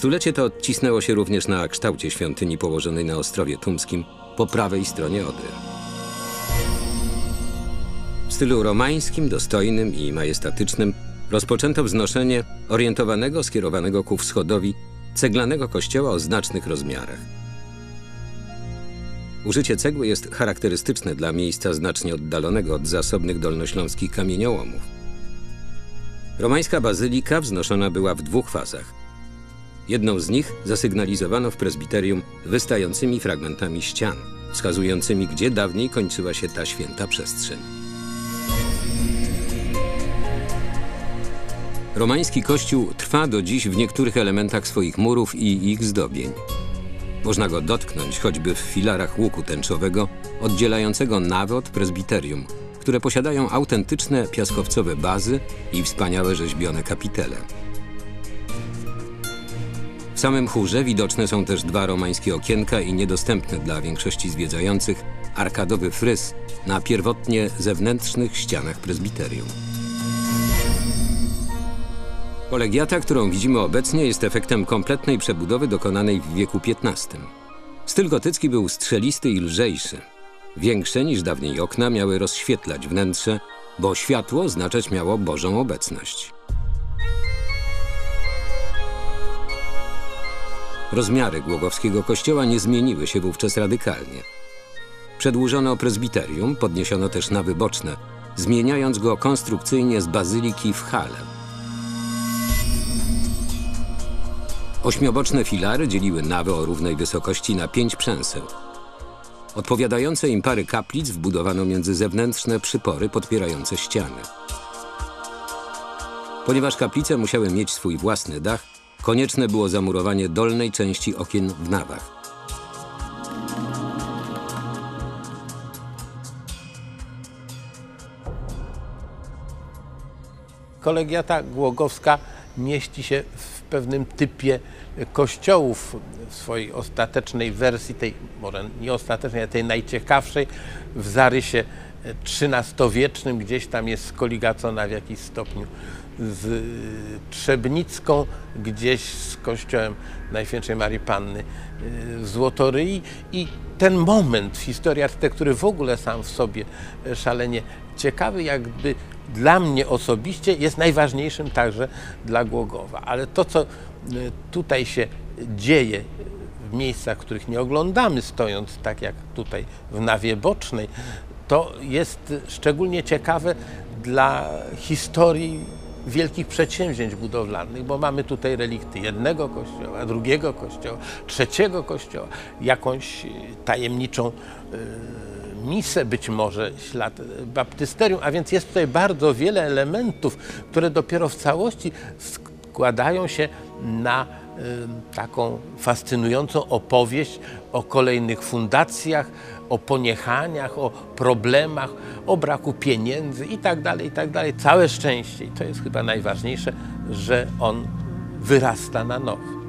Stulecie to odcisnęło się również na kształcie świątyni położonej na Ostrowie Tumskim po prawej stronie Odry. W stylu romańskim, dostojnym i majestatycznym rozpoczęto wznoszenie orientowanego, skierowanego ku wschodowi, ceglanego kościoła o znacznych rozmiarach. Użycie cegły jest charakterystyczne dla miejsca znacznie oddalonego od zasobnych dolnośląskich kamieniołomów. Romańska bazylika wznoszona była w dwóch fazach. Jedną z nich zasygnalizowano w prezbiterium wystającymi fragmentami ścian, wskazującymi, gdzie dawniej kończyła się ta święta przestrzeń. Romański kościół trwa do dziś w niektórych elementach swoich murów i ich zdobień. Można go dotknąć choćby w filarach łuku tęczowego oddzielającego nawę od prezbiterium, które posiadają autentyczne piaskowcowe bazy i wspaniałe rzeźbione kapitele. W samym chórze widoczne są też dwa romańskie okienka i niedostępny dla większości zwiedzających arkadowy fryz na pierwotnie zewnętrznych ścianach prezbiterium. Kolegiata, którą widzimy obecnie, jest efektem kompletnej przebudowy dokonanej w wieku XV. Styl gotycki był strzelisty i lżejszy. Większe niż dawniej okna miały rozświetlać wnętrze, bo światło oznaczać miało Bożą obecność. Rozmiary głogowskiego kościoła nie zmieniły się wówczas radykalnie. Przedłużono prezbiterium, podniesiono też nawy boczne, zmieniając go konstrukcyjnie z bazyliki w halę. Ośmioboczne filary dzieliły nawę o równej wysokości na 5 przęseł. Odpowiadające im pary kaplic wbudowano między zewnętrzne przypory podpierające ściany. Ponieważ kaplice musiały mieć swój własny dach, konieczne było zamurowanie dolnej części okien w nawach. Kolegiata głogowska mieści się w pewnym typie kościołów w swojej ostatecznej wersji, tej może nie ostatecznej, ale tej najciekawszej, w zarysie XIII-wiecznym, gdzieś tam jest skoligacona w jakiś stopniu z Trzebnicką, gdzieś z kościołem Najświętszej Marii Panny w Złotoryi. I ten moment w historii architektury w ogóle sam w sobie szalenie ciekawy, jakby dla mnie osobiście jest najważniejszym także dla Głogowa. Ale to, co tutaj się dzieje w miejscach, których nie oglądamy, stojąc tak jak tutaj w nawie bocznej, to jest szczególnie ciekawe dla historii wielkich przedsięwzięć budowlanych, bo mamy tutaj relikty jednego kościoła, drugiego kościoła, trzeciego kościoła, jakąś tajemniczą misę, być może ślad baptysterium, a więc jest tutaj bardzo wiele elementów, które dopiero w całości składają się na taką fascynującą opowieść o kolejnych fundacjach, o poniechaniach, o problemach, o braku pieniędzy i tak dalej, i tak dalej. Całe szczęście, i to jest chyba najważniejsze, że on wyrasta na nowo.